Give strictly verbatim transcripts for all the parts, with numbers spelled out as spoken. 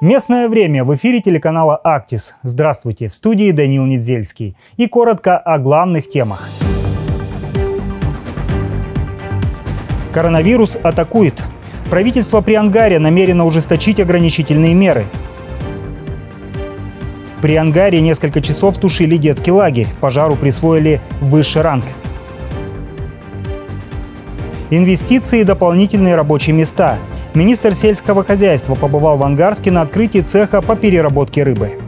Местное время в эфире телеканала «Актис». Здравствуйте, в студии Данил Недзельский. И коротко о главных темах. Коронавирус атакует. Правительство при Ангаре намерено ужесточить ограничительные меры. При Ангаре несколько часов тушили детский лагерь. Пожару присвоили высший ранг. Инвестиции и дополнительные рабочие места. Министр сельского хозяйства побывал в Ангарске на открытии цеха по переработке рыбы.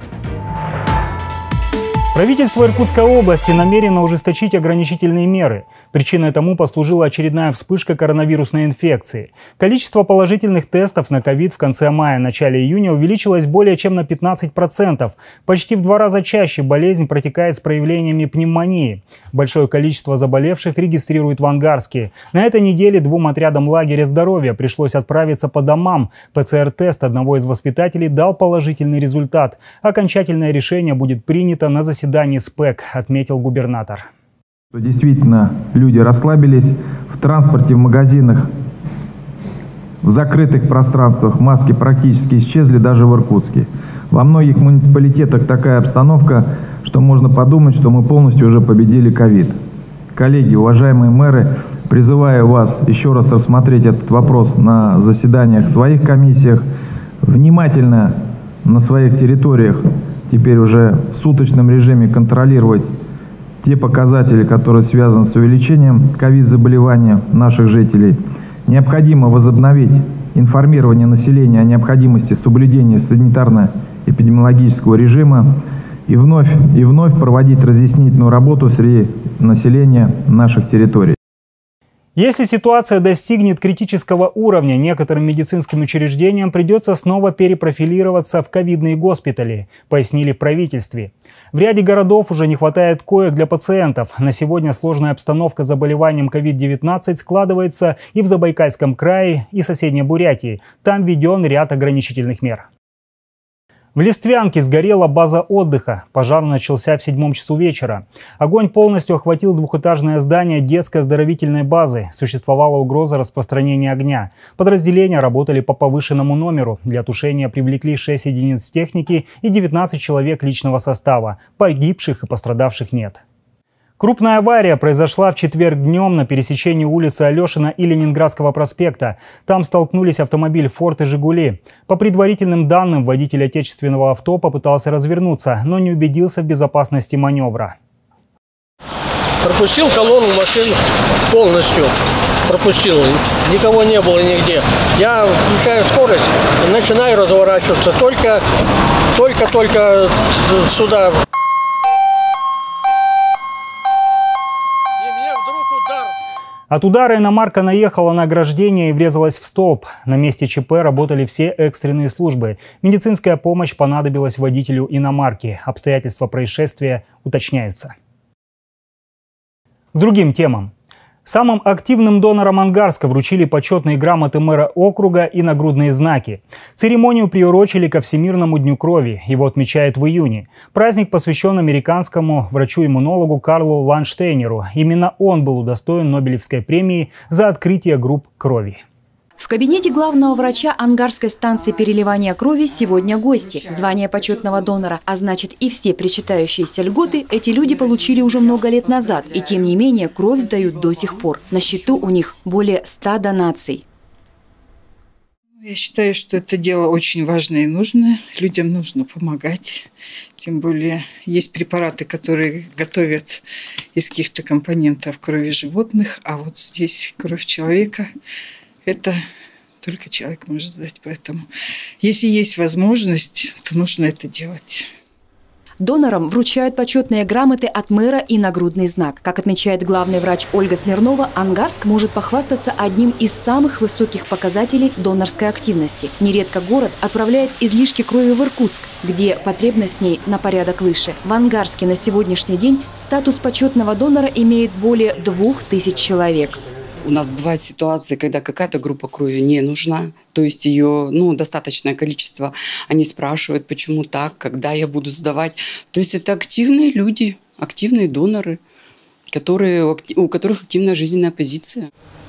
Правительство Иркутской области намерено ужесточить ограничительные меры. Причиной тому послужила очередная вспышка коронавирусной инфекции. Количество положительных тестов на ковид в конце мая – начале июня увеличилось более чем на пятнадцать процентов. Почти в два раза чаще болезнь протекает с проявлениями пневмонии. Большое количество заболевших регистрируют в Ангарске. На этой неделе двум отрядам лагеря здоровья пришлось отправиться по домам. ПЦР-тест одного из воспитателей дал положительный результат. Окончательное решение будет принято на заседании СПЭК, отметил губернатор. Действительно, люди расслабились. В транспорте, в магазинах, в закрытых пространствах маски практически исчезли даже в Иркутске. Во многих муниципалитетах такая обстановка, что можно подумать, что мы полностью уже победили ковид. Коллеги, уважаемые мэры, призываю вас еще раз рассмотреть этот вопрос на заседаниях в своих комиссиях, внимательно на своих территориях теперь уже в суточном режиме контролировать те показатели, которые связаны с увеличением ковид-заболевания наших жителей. Необходимо возобновить информирование населения о необходимости соблюдения санитарно-эпидемиологического режима и вновь, и вновь проводить разъяснительную работу среди населения наших территорий. Если ситуация достигнет критического уровня, некоторым медицинским учреждениям придется снова перепрофилироваться в ковидные госпитали, пояснили в правительстве. В ряде городов уже не хватает коек для пациентов. На сегодня сложная обстановка с заболеванием ковид девятнадцать складывается и в Забайкальском крае, и соседней Бурятии. Там введен ряд ограничительных мер. В Листвянке сгорела база отдыха. Пожар начался в седьмом часу вечера. Огонь полностью охватил двухэтажное здание детской оздоровительной базы. Существовала угроза распространения огня. Подразделения работали по повышенному номеру. Для тушения привлекли шесть единиц техники и девятнадцать человек личного состава. Погибших и пострадавших нет. Крупная авария произошла в четверг днем на пересечении улицы Алешина и Ленинградского проспекта. Там столкнулись автомобиль «Форд» и «Жигули». По предварительным данным, водитель отечественного авто попытался развернуться, но не убедился в безопасности маневра. Пропустил колонну машин полностью. Пропустил. Никого не было нигде. Я включаю скорость и начинаю разворачиваться. Только, только, только сюда. От удара иномарка наехала на ограждение и врезалась в столб. На месте ЧП работали все экстренные службы. Медицинская помощь понадобилась водителю иномарки. Обстоятельства происшествия уточняются. К другим темам. Самым активным донорам Ангарска вручили почетные грамоты мэра округа и нагрудные знаки. Церемонию приурочили ко Всемирному дню крови. Его отмечают в июне. Праздник посвящен американскому врачу-иммунологу Карлу Ланштейнеру. Именно он был удостоен Нобелевской премии за открытие групп крови. В кабинете главного врача Ангарской станции переливания крови сегодня гости. Звание почетного донора, а значит и все причитающиеся льготы, эти люди получили уже много лет назад. И тем не менее кровь сдают до сих пор. На счету у них более ста донаций. Я считаю, что это дело очень важное и нужное. Людям нужно помогать. Тем более есть препараты, которые готовят из каких-то компонентов крови животных. А вот здесь кровь человека – это только человек может сдать. Поэтому, если есть возможность, то нужно это делать. Донорам вручают почетные грамоты от мэра и нагрудный знак. Как отмечает главный врач Ольга Смирнова, Ангарск может похвастаться одним из самых высоких показателей донорской активности. Нередко город отправляет излишки крови в Иркутск, где потребность в ней на порядок выше. В Ангарске на сегодняшний день статус почетного донора имеет более двух тысяч человек. У нас бывают ситуации, когда какая-то группа крови не нужна, то есть ее ну, достаточное количество. Они спрашивают, почему так, когда я буду сдавать. То есть это активные люди, активные доноры, которые, у которых активная жизненная позиция.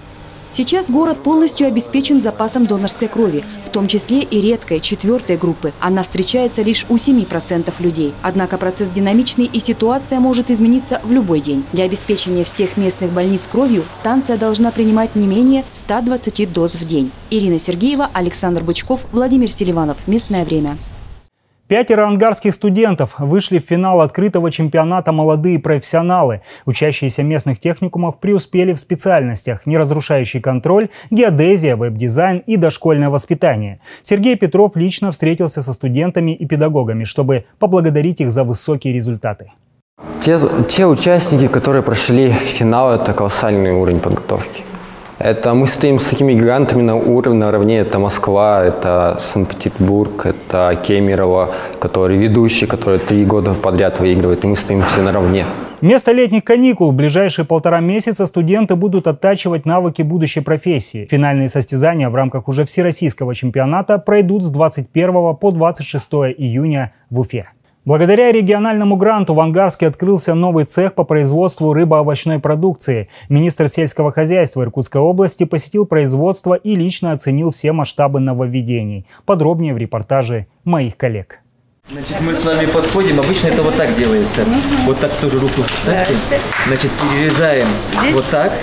Сейчас город полностью обеспечен запасом донорской крови, в том числе и редкой, четвертой группы. Она встречается лишь у семи процентов людей. Однако процесс динамичный и ситуация может измениться в любой день. Для обеспечения всех местных больниц кровью станция должна принимать не менее ста двадцати доз в день. Ирина Сергеева, Александр Бычков, Владимир Селиванов. Местное время. Пятеро ангарских студентов вышли в финал открытого чемпионата «Молодые профессионалы». Учащиеся местных техникумов преуспели в специальностях неразрушающий контроль, геодезия, веб-дизайн и дошкольное воспитание. Сергей Петров лично встретился со студентами и педагогами, чтобы поблагодарить их за высокие результаты. Те, те участники, которые прошли финал, это колоссальный уровень подготовки. Это мы стоим с такими гигантами на уровне наравне. Это Москва, это Санкт-Петербург, это Кемерово, который ведущий, который три года подряд выигрывает. И мы стоим все наравне. Вместо летних каникул в ближайшие полтора месяца студенты будут оттачивать навыки будущей профессии. Финальные состязания в рамках уже всероссийского чемпионата пройдут с двадцать первого по двадцать шестое июня в Уфе. Благодаря региональному гранту в Ангарске открылся новый цех по производству рыбоовощной продукции. Министр сельского хозяйства Иркутской области посетил производство и лично оценил все масштабы нововведений. Подробнее в репортаже моих коллег. Значит, мы с вами подходим. Обычно это вот так делается. Вот так тоже руку ставьте. Значит, перерезаем вот так.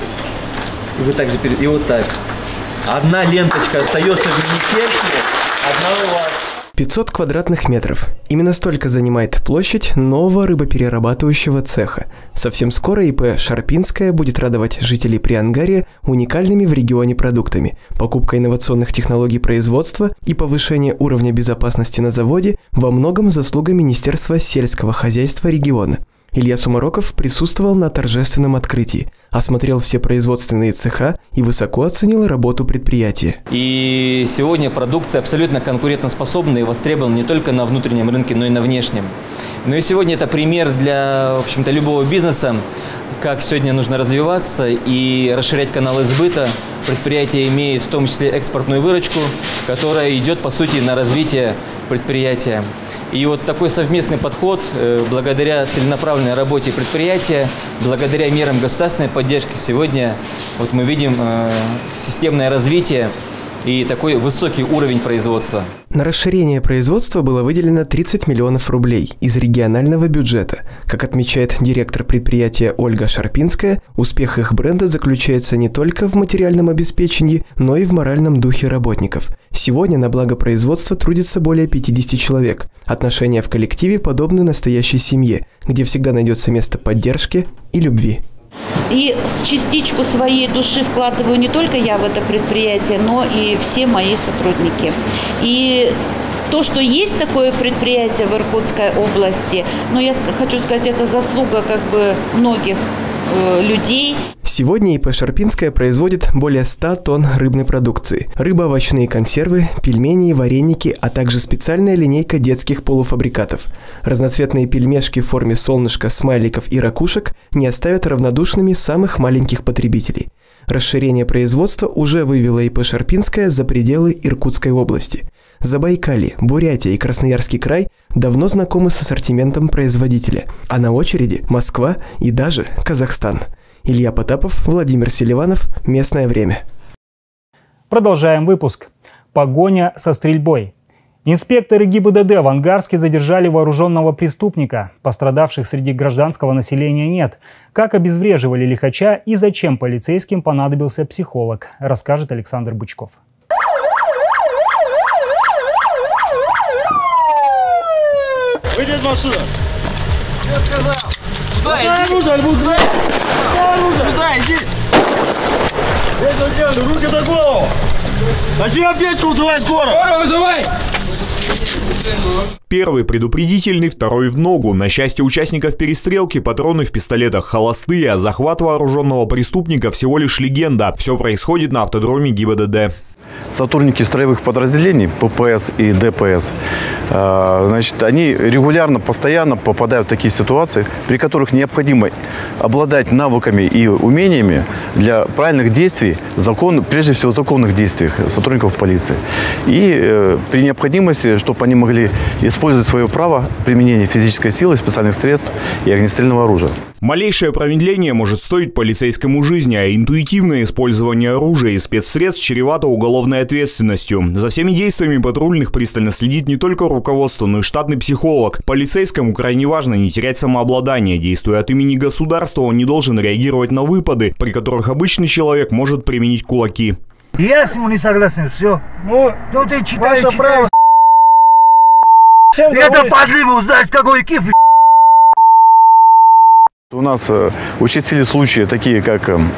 И вот так же перед... и вот так. Одна ленточка остается в министерстве, одна у вас. пятьсот квадратных метров. Именно столько занимает площадь нового рыбоперерабатывающего цеха. Совсем скоро ИП «Шарпинская» будет радовать жителей Приангария уникальными в регионе продуктами. Покупка инновационных технологий производства и повышение уровня безопасности на заводе во многом заслуга Министерства сельского хозяйства региона. Илья Сумароков присутствовал на торжественном открытии, осмотрел все производственные цеха и высоко оценил работу предприятия. И сегодня продукция абсолютно конкурентоспособна и востребована не только на внутреннем рынке, но и на внешнем. Ну и сегодня это пример для, в общем-то, любого бизнеса, как сегодня нужно развиваться и расширять каналы сбыта. Предприятие имеет в том числе экспортную выручку, которая идет, по сути, на развитие предприятия. И вот такой совместный подход, благодаря целенаправленной работе предприятия, благодаря мерам государственной поддержки, сегодня вот мы видим э, системное развитие и такой высокий уровень производства. На расширение производства было выделено тридцать миллионов рублей из регионального бюджета. Как отмечает директор предприятия Ольга Шарпинская, успех их бренда заключается не только в материальном обеспечении, но и в моральном духе работников. Сегодня на благо производства трудится более пятидесяти человек. Отношения в коллективе подобны настоящей семье, где всегда найдется место поддержки и любви. И частичку своей души вкладываю не только я в это предприятие, но и все мои сотрудники. И то, что есть такое предприятие в Иркутской области, но я хочу сказать, это заслуга как бы многих э, людей. Сегодня ИП «Шарпинская» производит более ста тонн рыбной продукции. Рыбоовощные консервы, пельмени, вареники, а также специальная линейка детских полуфабрикатов. Разноцветные пельмешки в форме солнышка, смайликов и ракушек не оставят равнодушными самых маленьких потребителей. Расширение производства уже вывело ИП «Шарпинская» за пределы Иркутской области. Забайкалье, Бурятия и Красноярский край давно знакомы с ассортиментом производителя, а на очереди Москва и даже Казахстан. Илья Потапов, Владимир Селиванов. Местное время. Продолжаем выпуск. Погоня со стрельбой. Инспекторы ГИБДД в Ангарске задержали вооруженного преступника. Пострадавших среди гражданского населения нет. Как обезвреживали лихача и зачем полицейским понадобился психолог, расскажет Александр Бычков. Выйди из машины! Я сказал! Сюда иди! Оружие, альбус! Оружие! Сюда иди! Здесь он руки за голову! Тащи аптечку, вызывай скорую! Скорую вызывай! Первый предупредительный, второй в ногу. На счастье участников перестрелки патроны в пистолетах холостые, а захват вооруженного преступника всего лишь легенда. Все происходит на автодроме ГИБДД. Сотрудники строевых подразделений ППС и ДПС, значит, они регулярно, постоянно попадают в такие ситуации, при которых необходимо обладать навыками и умениями для правильных действий, закон, прежде всего законных действий сотрудников полиции. И при необходимости, чтобы они могли использовать свое право применения физической силы, специальных средств и огнестрельного оружия. Малейшее промедление может стоить полицейскому жизни, а интуитивное использование оружия и спецсредств чревато уголовной ответственностью. За всеми действиями патрульных пристально следит не только руководство, но и штатный психолог. Полицейскому крайне важно не терять самообладание. Действуя от имени государства, он не должен реагировать на выпады, при которых обычный человек может применить кулаки. Я с ним не согласен, все. Ну, ну ты читай, читай. Право. Это подлимо узнать, какой киф. У нас э, участились случаи такие, как э,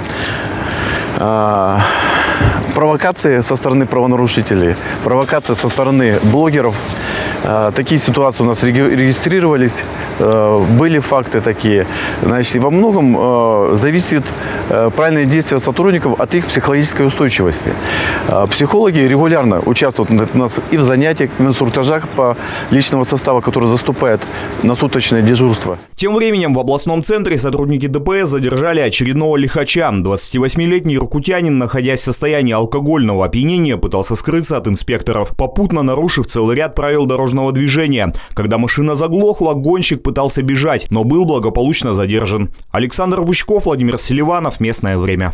э, провокации со стороны правонарушителей, провокации со стороны блогеров. Э, такие ситуации у нас регистрировались, э, были факты такие. Значит, во многом э, зависит э, правильное действие сотрудников от их психологической устойчивости. Э, психологи регулярно участвуют у нас и в занятиях, и в инструктажах по личного состава, который заступает на суточное дежурство. Тем временем в областном центре сотрудники ДПС задержали очередного лихача. двадцативосьмилетний иркутянин, находясь в состоянии алкогольного опьянения, пытался скрыться от инспекторов, попутно нарушив целый ряд правил дорожного движения. Когда машина заглохла, гонщик пытался бежать, но был благополучно задержан. Александр Бучков, Владимир Селиванов. Местное время.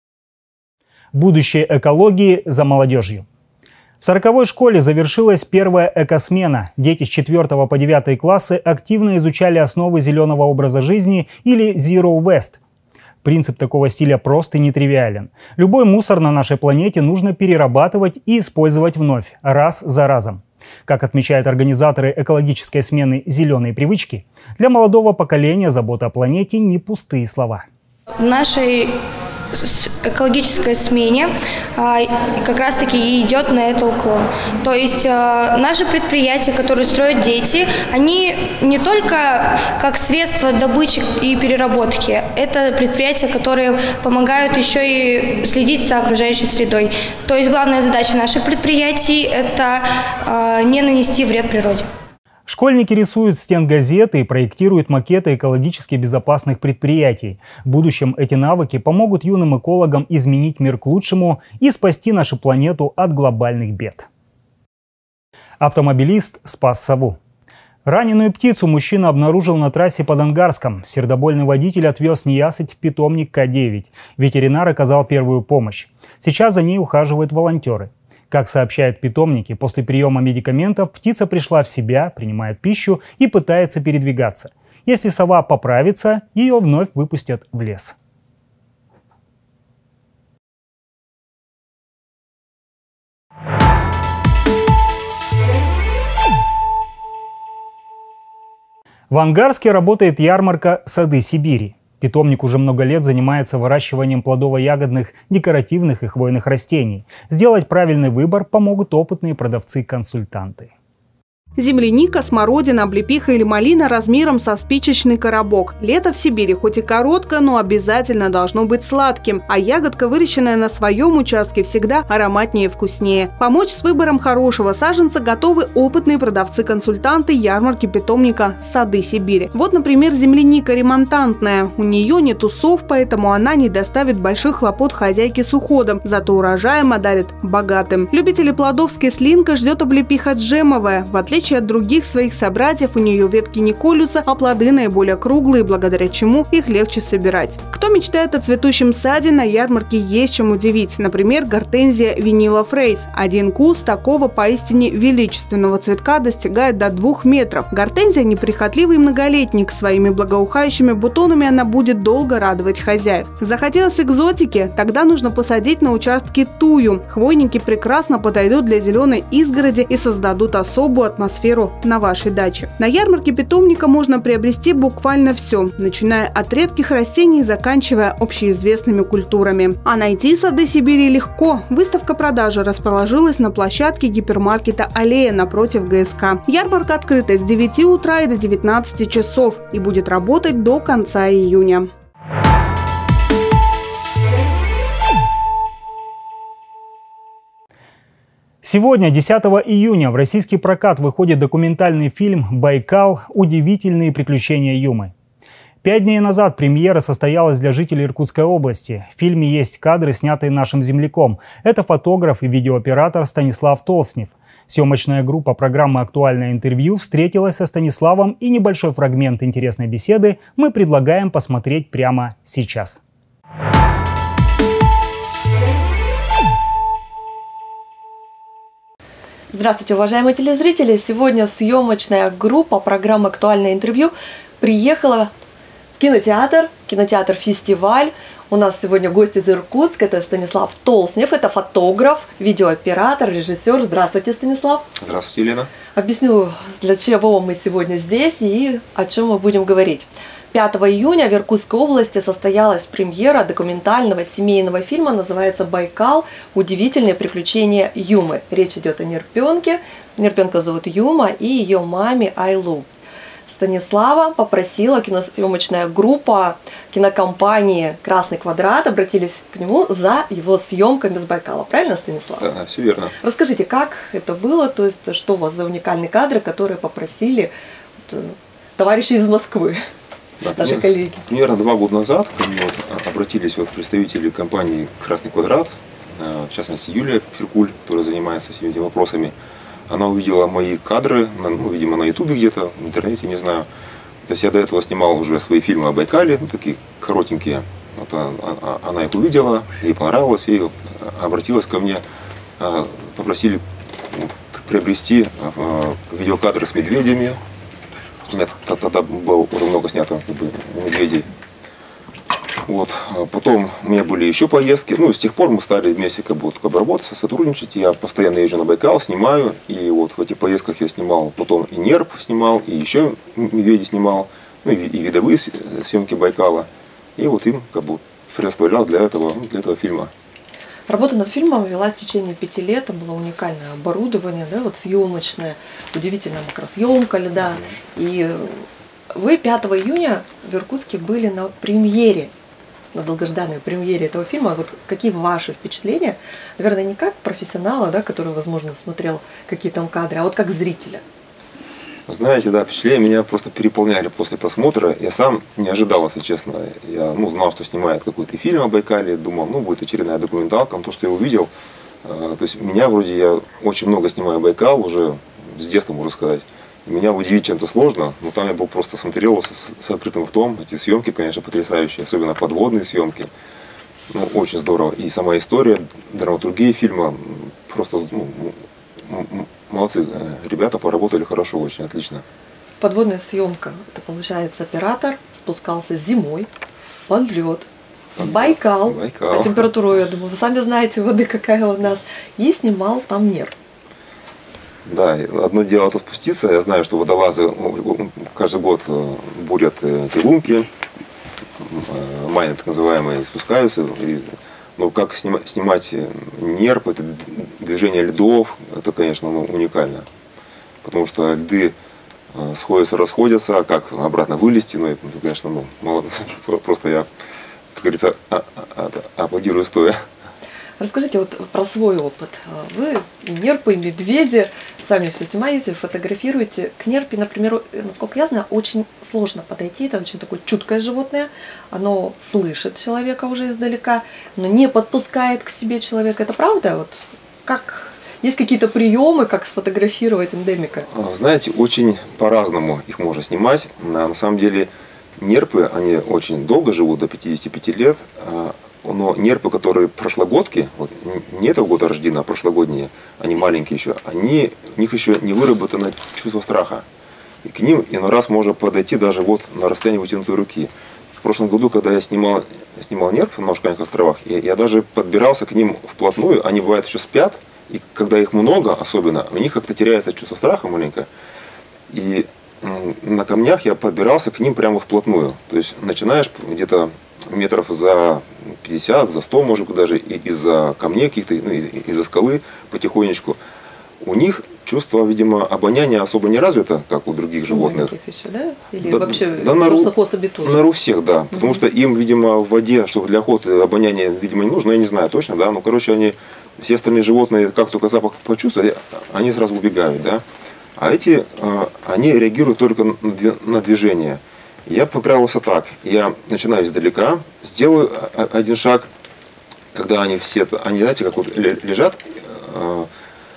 Будущее экологии за молодежью. В сороковой школе завершилась первая экосмена. Дети с четвёртого по девятый классы активно изучали основы зеленого образа жизни или Zero Waste. Принцип такого стиля прост и нетривиален. Любой мусор на нашей планете нужно перерабатывать и использовать вновь, раз за разом. Как отмечают организаторы экологической смены «Зеленые привычки», для молодого поколения забота о планете не пустые слова. В нашей экологической смене а, как раз-таки и идет на это уклон. То есть а, наши предприятия, которые строят дети, они не только как средство добычи и переработки, это предприятия, которые помогают еще и следить за окружающей средой. То есть главная задача наших предприятий – это а, не нанести вред природе. Школьники рисуют стенгазеты и проектируют макеты экологически безопасных предприятий. В будущем эти навыки помогут юным экологам изменить мир к лучшему и спасти нашу планету от глобальных бед. Автомобилист спас сову. Раненую птицу мужчина обнаружил на трассе под Ангарском. Сердобольный водитель отвез неясыть в питомник К девять. Ветеринар оказал первую помощь. Сейчас за ней ухаживают волонтеры. Как сообщают питомники, после приема медикаментов птица пришла в себя, принимает пищу и пытается передвигаться. Если сова поправится, ее вновь выпустят в лес. В Ангарске работает ярмарка «Сады Сибири». Питомник уже много лет занимается выращиванием плодово-ягодных, декоративных и хвойных растений. Сделать правильный выбор помогут опытные продавцы-консультанты. Земляника, смородина, облепиха или малина размером со спичечный коробок. Лето в Сибири хоть и короткое, но обязательно должно быть сладким. А ягодка, выращенная на своем участке, всегда ароматнее и вкуснее. Помочь с выбором хорошего саженца готовы опытные продавцы-консультанты ярмарки питомника «Сады Сибири». Вот, например, земляника ремонтантная. У нее нет усов, поэтому она не доставит больших хлопот хозяйке с уходом. Зато урожаем одарит богатым. Любители плодов с кислинкой ждет облепиха джемовая. В отличие от других своих собратьев, у нее ветки не колются, а плоды наиболее круглые, благодаря чему их легче собирать. Кто мечтает о цветущем саде, на ярмарке есть чем удивить. Например, гортензия винила фрейс. Один куст такого поистине величественного цветка достигает до двух метров. Гортензия неприхотливый многолетник. Своими благоухающими бутонами она будет долго радовать хозяев. Захотелось экзотики? Тогда нужно посадить на участке тую. Хвойники прекрасно подойдут для зеленой изгороди и создадут особую атмосферу сферу на вашей даче. На ярмарке питомника можно приобрести буквально все, начиная от редких растений и заканчивая общеизвестными культурами. А найти сады Сибири легко. Выставка-продажа расположилась на площадке гипермаркета «Аллея» напротив ГСК. Ярмарка открыта с девяти утра и до девятнадцати часов и будет работать до конца июня. Сегодня, десятого июня, в российский прокат выходит документальный фильм «Байкал. Удивительные приключения Юмы». Пять дней назад премьера состоялась для жителей Иркутской области. В фильме есть кадры, снятые нашим земляком. Это фотограф и видеооператор Станислав Толснев. Съемочная группа программы «Актуальное интервью» встретилась со Станиславом, и небольшой фрагмент интересной беседы мы предлагаем посмотреть прямо сейчас. Здравствуйте, уважаемые телезрители! Сегодня съемочная группа программы «Актуальное интервью» приехала в кинотеатр, кинотеатр «Фестиваль». У нас сегодня гость из Иркутска, это Станислав Толснев, это фотограф, видеооператор, режиссер. Здравствуйте, Станислав! Здравствуйте, Елена! Объясню, для чего мы сегодня здесь и о чем мы будем говорить. пятого июня в Иркутской области состоялась премьера документального семейного фильма, называется «Байкал. Удивительные приключения Юмы». Речь идет о Нерпенке. Нерпенка зовут Юма и ее маме Айлу. Станислава попросила киносъемочная группа кинокомпании «Красный квадрат», обратились к нему за его съемками с Байкала. Правильно, Станислав? Да, все верно. Расскажите, как это было, то есть что у вас за уникальные кадры, которые попросили товарищи из Москвы? Да, наши коллеги. Примерно два года назад ко мне вот обратились вот представители компании «Красный квадрат», в частности Юлия Перкуль, которая занимается всеми этими вопросами. Она увидела мои кадры, ну, видимо, на ютубе где-то, в интернете, не знаю. То есть я до этого снимал уже свои фильмы о Байкале, ну, такие коротенькие. Вот она их увидела, ей понравилось, и обратилась ко мне, попросили приобрести видеокадры с медведями. У меня тогда было уже много снято как бы, медведей. Вот. Потом у меня были еще поездки. Ну, с тех пор мы стали вместе как бы, как бы работать, сотрудничать. Я постоянно езжу на Байкал, снимаю. И вот в этих поездках я снимал потом и нерп снимал, и еще медведей снимал, ну и, и видовые съемки Байкала. И вот им как бы предоставлял для этого, для этого фильма. Работа над фильмом велась в течение пяти лет, там было уникальное оборудование, да, вот съемочное, удивительная макросъемка льда. И вы пятого июня в Иркутске были на премьере, на долгожданной премьере этого фильма. Вот какие ваши впечатления? Наверное, не как профессионала, да, который, возможно, смотрел какие там кадры, а вот как зрителя. Знаете, да, впечатления меня просто переполняли после просмотра. Я сам не ожидал, если честно. Я ну, знал, что снимает какой-то фильм о Байкале. Думал, ну, будет очередная документалка. Но то, что я увидел, э, то есть меня вроде, я очень много снимаю Байкал, уже с детства, можно сказать. И меня удивить чем-то сложно, но там я был просто смотрел с, с открытым ртом. Эти съемки, конечно, потрясающие, особенно подводные съемки. Ну, очень здорово. И сама история, драматургия фильма, просто... Ну, молодцы, ребята поработали хорошо, очень отлично. Подводная съемка. Это получается, оператор спускался зимой под лед, в Байкал, Байкал. По температуру, я думаю, вы сами знаете, воды какая у нас, и снимал там нерп. Да, одно дело это спуститься. Я знаю, что водолазы каждый год бурят эти лунки, майны так называемые, спускаются. И, ну, как снимать, снимать нерп, это движение льдов, это, конечно, ну, уникально. Потому что льды сходятся, расходятся, а как обратно вылезти, ну, это, конечно, ну, мало, просто я, как говорится, аплодирую стоя. Расскажите вот про свой опыт. Вы и нерпы, и медведи, сами все снимаете, фотографируете. К нерпе, например, насколько я знаю, очень сложно подойти. Это очень такое чуткое животное. Оно слышит человека уже издалека, но не подпускает к себе человека. Это правда? Вот как... Есть какие-то приемы, как сфотографировать эндемика? Знаете, очень по-разному их можно снимать. На самом деле нерпы, они очень долго живут, до пятидесяти пяти лет. Но нерпы, которые прошлогодки, вот, не этого года рождения, а прошлогодние, они маленькие еще, они, у них еще не выработано чувство страха. И к ним иной раз можно подойти даже вот на расстоянии вытянутой руки. В прошлом году, когда я снимал, снимал нерп на Ушканских островах, я, я даже подбирался к ним вплотную, они бывают еще спят, и когда их много особенно, у них как-то теряется чувство страха маленько. И на камнях я подбирался к ним прямо вплотную. То есть начинаешь где-то метров за пятьдесят, за сто, может быть, даже из-за камней каких-то, ну, из-за скалы потихонечку. У них чувство, видимо, обоняния особо не развито, как у других животных. Еще, да? Или да, вообще да, на, особей тоже? На всех, да. Угу. Потому что им, видимо, в воде, чтобы для охоты обоняние, видимо, не нужно, я не знаю точно, да. Ну, короче, они, все остальные животные, как только запах почувствуют, они сразу убегают, да. А эти, они реагируют только на движение. Я понравился так. Я начинаю издалека, сделаю один шаг, когда они все, они, знаете, как вот лежат,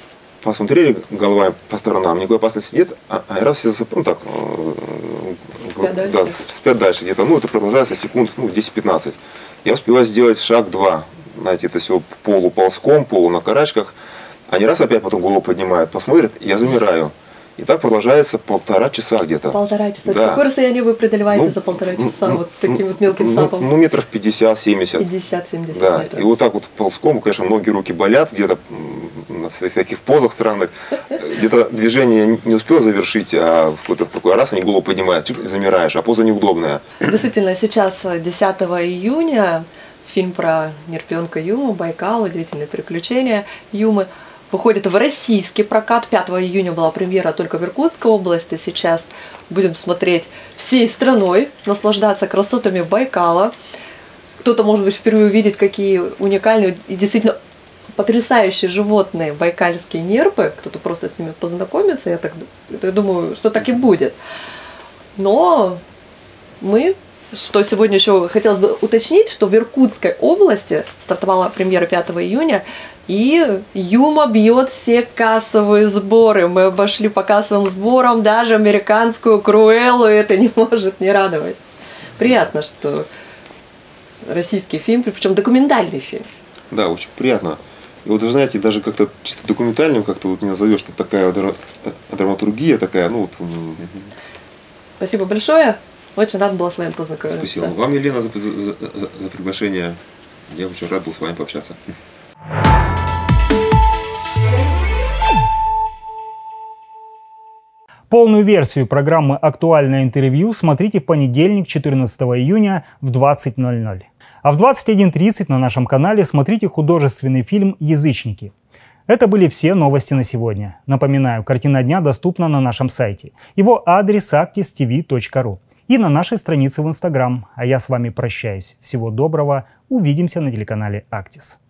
посмотрели головами по сторонам, никакой опасности нет, а, а раз все засып... ну, так, спят да, дальше, спят дальше где-то, ну, это продолжается секунд ну, десять-пятнадцать. Я успеваю сделать шаг-два, знаете, это все полуползком, полу на карачках. Они раз опять потом голову поднимают, посмотрят, я замираю. И так продолжается полтора часа где-то. Полтора часа. Да. Какое расстояние вы преодолеваете ну, за полтора часа ну, вот таким ну, вот мелким ну, сапом? Ну, метров пятьдесят-семьдесят. пятьдесят-семьдесят да. метров. И вот так вот ползком, конечно, ноги, руки болят, где-то в всяких позах странных. Где-то движение не успел завершить, а в какой-то такой раз они голову поднимают, замираешь, а поза неудобная. Действительно, сейчас десятого июня фильм про нерпенка Юму, Байкал, удивительные приключения Юмы выходит в российский прокат. пятого июня была премьера только в Иркутской области. Сейчас будем смотреть всей страной, наслаждаться красотами Байкала. Кто-то, может быть, впервые увидит, какие уникальные и действительно потрясающие животные байкальские нерпы. Кто-то просто с ними познакомится. Я так я думаю, что так и будет. Но мы... Что сегодня еще хотелось бы уточнить, что в Иркутской области стартовала премьера пятого июня, и Юма бьет все кассовые сборы. Мы обошли по кассовым сборам даже американскую Круэллу, и это не может не радовать. Приятно, что российский фильм, причем документальный фильм. Да, очень приятно. И вот вы знаете, даже как-то чисто документальным как-то вот не назовешь, что такая драматургия такая, ну вот. Спасибо большое. Очень рад была с вами познакомиться. Спасибо вам, Елена, за, за, за, за приглашение. Я очень рад был с вами пообщаться. Полную версию программы «Актуальное интервью» смотрите в понедельник, четырнадцатого июня в двадцать ноль ноль. А в двадцать один тридцать на нашем канале смотрите художественный фильм «Язычники». Это были все новости на сегодня. Напоминаю, картина дня доступна на нашем сайте. Его адрес actis t v точка ru и на нашей странице в Инстаграм. А я с вами прощаюсь. Всего доброго. Увидимся на телеканале Actis.